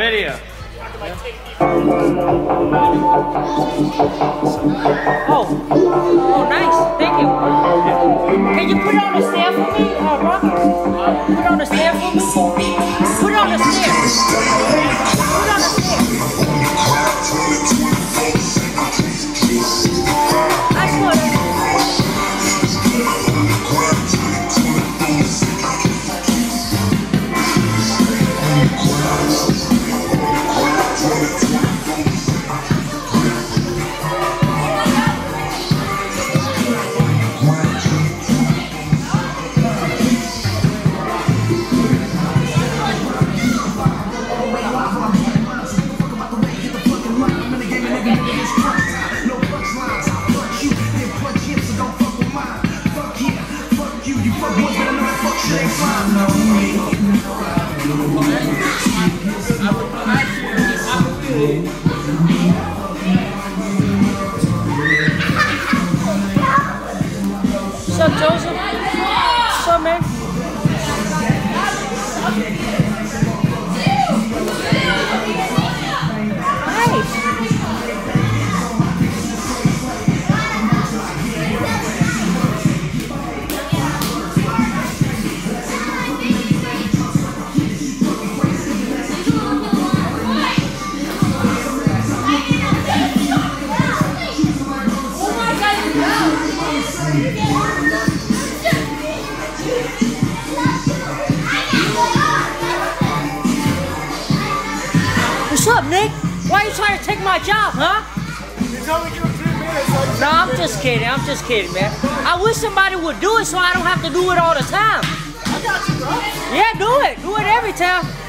video. Oh, nice. Thank you. Can you put it on the stair for me, Rocky? Put it on the stair for me. Put it on the stair. Put it on the stair. Nice one. What's up, Joseph? What's up, man? What's up, Nick? Why are you trying to take my job, huh? You told me to give him 3 minutes. No, I'm just kidding. I'm just kidding, man. I wish somebody would do it so I don't have to do it all the time. I got you, bro. Yeah, do it. Do it every time.